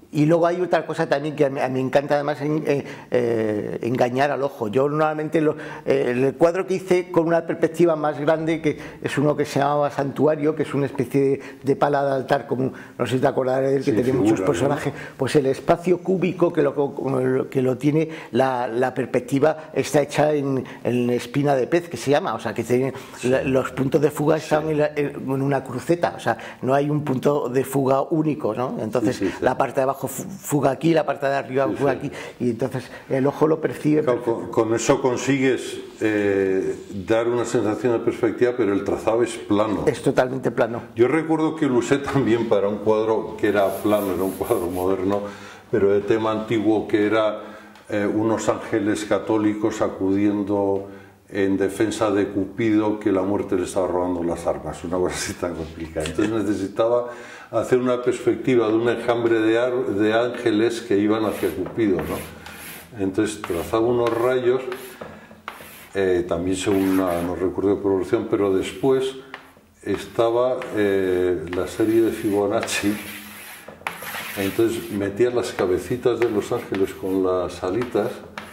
Y luego hay otra cosa también que a mí me encanta, además, engañar al ojo. Yo normalmente el cuadro que hice con una perspectiva más grande, que es uno que se llamaba Santuario, que es una especie de pala de altar, como no sé si te acordarás de él, que tiene muchos personajes, pues el espacio cúbico que lo tiene, la perspectiva está hecha en espina de pez, que se llama, o sea, que tiene los puntos de fuga están en una cruceta, o sea, no hay un punto de fuga único, ¿no? Entonces la parte de abajo fuga aquí, la parte de arriba fuga aquí, y entonces el ojo lo percibe. Claro, con eso consigues dar una sensación de perspectiva, pero el trazado es plano. Es totalmente plano. Yo recuerdo que lo usé también para un cuadro que era plano, era un cuadro moderno, pero de tema antiguo, que era unos ángeles católicos acudiendo en defensa de Cupido, que la muerte le estaba robando las armas, una cosa así tan complicada. Entonces necesitaba hacer una perspectiva de un enjambre de ángeles que iban hacia Cupido, ¿no? Entonces trazaba unos rayos, también según no recuerdo de proporción, pero después estaba la serie de Fibonacci. Entonces metía las cabecitas de los ángeles con las alitas,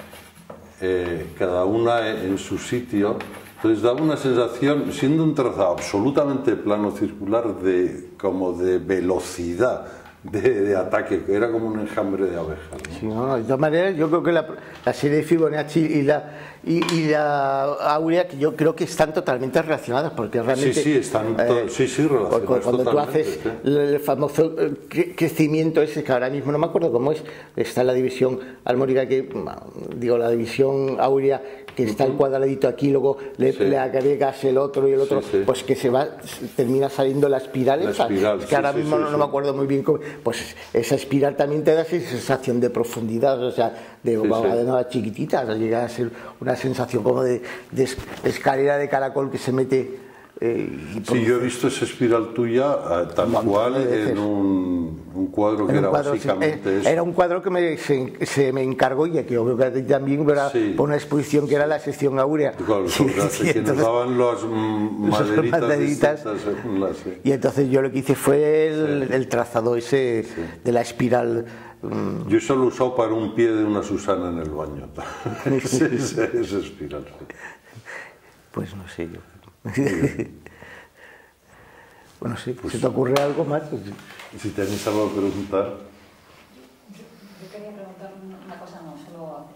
cada una en su sitio. Entonces daba una sensación, siendo un trazado absolutamente plano circular, como de velocidad de ataque, que era como un enjambre de abejas, ¿no? Sí, no, de todas maneras, yo creo que la serie de Fibonacci y la Áurea, que yo creo que están totalmente relacionadas, porque realmente... Sí, están relacionadas. Cuando tú haces el famoso crecimiento ese, que ahora mismo no me acuerdo cómo es, está la división armónica, la división áurea, que está el cuadradito aquí, luego le agregas el otro y el otro, pues que termina saliendo la espiral, que ahora mismo no me acuerdo muy bien cómo, pues esa espiral también te da esa sensación de profundidad, o sea, de nada chiquitita, o sea, llega a ser una sensación como de escalera de caracol que se mete. Yo he visto esa espiral tuya tal cual en un cuadro que era básicamente eso. Era un cuadro que se me encargó, y que obvio que también era por una exposición que era la sección áurea. Claro, que nos daban las maderitas y entonces yo lo que hice fue el trazado ese de la espiral. Yo solo he usado para un pie de una Susana en el baño. Esa espiral. Pues no sé yo. Bueno, sí, pues, ¿se te ocurre algo más? Si tenéis algo que preguntar. Yo quería preguntar una cosa, no solo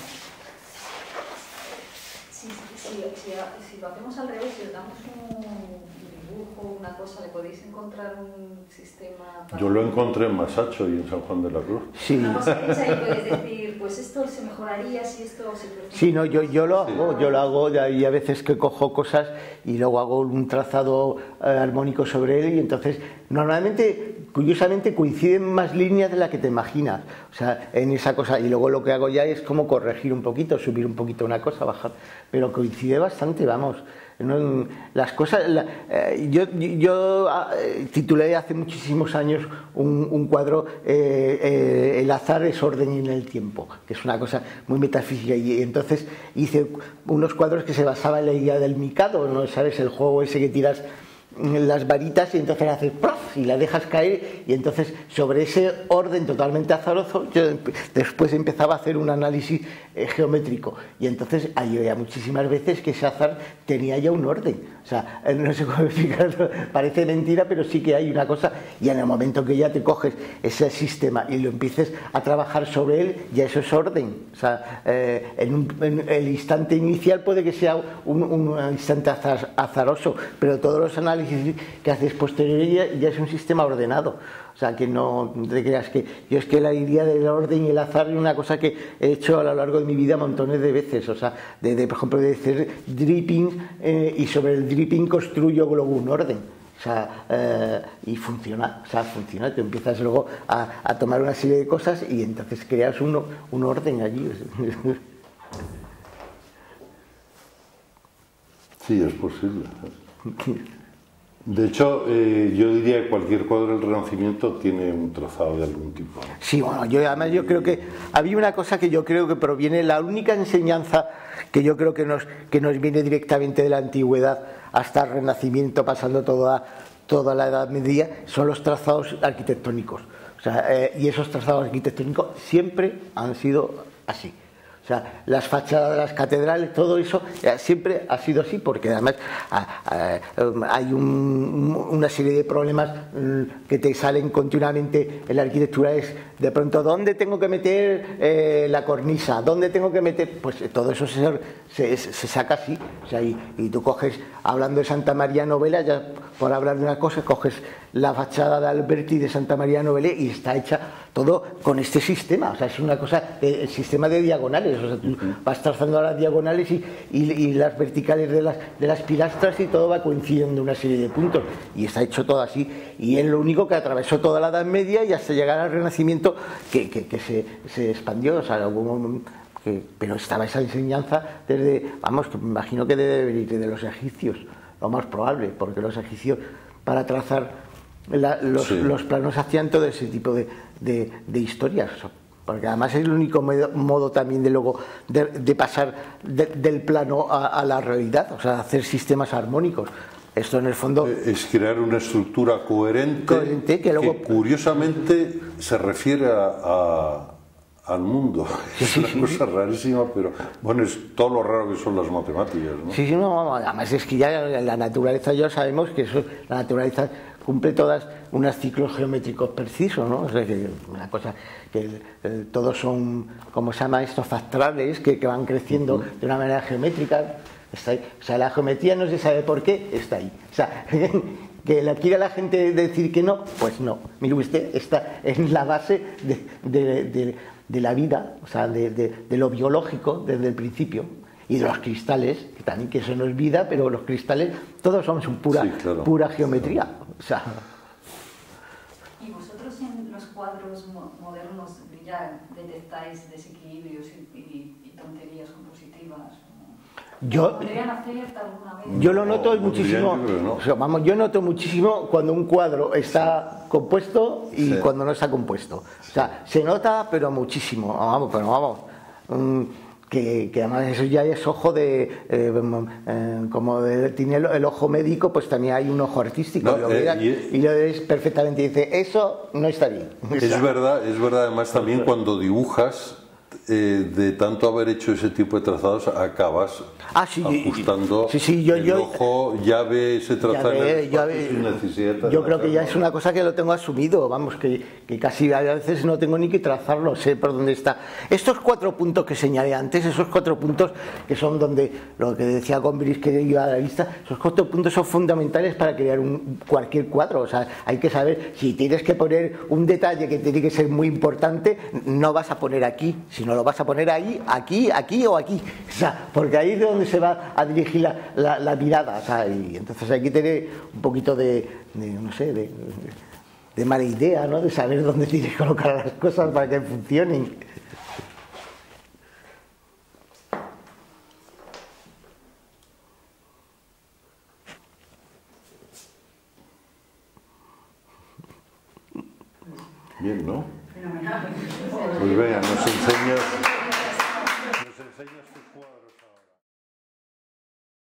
si lo hacemos al revés, si os damos un dibujo, una cosa, ¿le podéis encontrar un sistema? Yo lo encontré en Masacho y en San Juan de la Cruz. Sí. Una cosa que ahí puedes decir, pues esto se mejoraría si esto se... Sí, no, yo lo hago, y a veces que cojo cosas y luego hago un trazado armónico sobre él, y entonces normalmente, curiosamente, coinciden más líneas de las que te imaginas, o sea, en esa cosa, y luego lo que hago ya es como corregir un poquito, subir un poquito una cosa, bajar, pero coincide bastante, vamos. No, las cosas, yo titulé hace muchísimos años un cuadro, El azar es orden en el tiempo, que es una cosa muy metafísica, y entonces hice unos cuadros que se basaban en la idea del Mikado, ¿no? ¿Sabes? El juego ese que tiras las varitas y entonces haces ¡prof! Y la dejas caer, y entonces sobre ese orden totalmente azaroso yo después empezaba a hacer un análisis geométrico, y entonces había muchísimas veces que ese azar tenía ya un orden, o sea, no sé cómo explicarlo, parece mentira, pero sí que hay una cosa, y en el momento que ya te coges ese sistema y lo empieces a trabajar sobre él, ya eso es orden, o sea, en el instante inicial puede que sea un instante azaroso, pero todos los análisis que haces posteriormente ya es un sistema ordenado. O sea, que no te creas que... Yo es que la idea del orden y el azar es una cosa que he hecho a lo largo de mi vida montones de veces. O sea, por ejemplo, de hacer dripping, y sobre el dripping construyo luego un orden. O sea, y funciona. O sea, funciona. Tú empiezas luego a tomar una serie de cosas y entonces creas un orden allí. Sí, es posible. De hecho, yo diría que cualquier cuadro del Renacimiento tiene un trazado de algún tipo, ¿no? Sí, bueno, además yo creo que había una cosa que yo creo que proviene, la única enseñanza que yo creo que nos viene directamente de la antigüedad hasta el Renacimiento, pasando toda la Edad Media, son los trazados arquitectónicos. O sea, y esos trazados arquitectónicos siempre han sido así. O sea, las fachadas de las catedrales, todo eso siempre ha sido así, porque además hay una serie de problemas que te salen continuamente en la arquitectura. Es de pronto, ¿dónde tengo que meter la cornisa? ¿Dónde tengo que meter? Pues todo eso se saca así. O sea, y tú coges, hablando de Santa María Novella, ya por hablar de una cosa, coges la fachada de Alberti de Santa María Novella y está hecha todo con este sistema. O sea, es una cosa, el sistema de diagonales. O sea, tú vas trazando las diagonales y las verticales de las pilastras, y todo va coincidiendo en una serie de puntos, y está hecho todo así. Y es lo único que atravesó toda la Edad Media y hasta llegar al Renacimiento, que se expandió. O sea, pero estaba esa enseñanza desde, vamos, que me imagino que debe venir de los egipcios, lo más probable, porque los egipcios, para trazar los planos, hacían todo ese tipo de historias. Porque además es el único modo también de luego de pasar del plano a la realidad, o sea, hacer sistemas armónicos. Esto en el fondo es crear una estructura coherente que luego, curiosamente se refiere al mundo. Es una cosa rarísima, pero bueno, es todo lo raro que son las matemáticas, ¿no? Sí, no, además es que ya la naturaleza, ya sabemos que la naturaleza cumple todas unos ciclos geométricos precisos, ¿no? O sea, que una cosa que todos son, ¿cómo se llama esto? Factorales que van creciendo de una manera geométrica. Está ahí. O sea, la geometría no se sabe por qué, está ahí. O sea, que la quiera la gente decir que no, pues no. Mire usted, está en la base de la vida, o sea, de lo biológico desde el principio. Y de los cristales, que también, que eso no es vida, pero los cristales todos son pura geometría. O sea. ¿Y vosotros en los cuadros modernos ya detectáis desequilibrios y tonterías compositivas? ¿Podrían hacer alguna vez? Yo lo noto muchísimo. O sea, vamos, yo noto muchísimo cuando un cuadro está compuesto y cuando no está compuesto. O sea, se nota, pero muchísimo. Vamos. Que además eso ya es ojo como tiene el ojo médico, pues también hay un ojo artístico, y lo ves perfectamente y dice, eso no está bien. Es verdad, además también cuando dibujas, de tanto haber hecho ese tipo de trazados, acabas ajustando el ojo, ya ve ese trazado sin necesidad. Yo creo que ya es una cosa que lo tengo asumido, vamos, que casi a veces no tengo ni que trazarlo, sé por dónde está. Estos 4 puntos que señalé antes, esos 4 puntos que son donde, lo que decía Gombrich que iba a la vista, esos 4 puntos son fundamentales para crear cualquier cuadro. O sea, hay que saber, si tienes que poner un detalle que tiene que ser muy importante, no vas a poner aquí, sino lo vas a poner ahí, aquí o aquí. O sea, porque ahí es de donde se va a dirigir la mirada. O sea, y entonces hay que tener un poquito de mala idea, ¿no? De saber dónde tienes que colocar las cosas para que funcionen. Bien, ¿no? Pues venga, nos enseñas tu cuadro.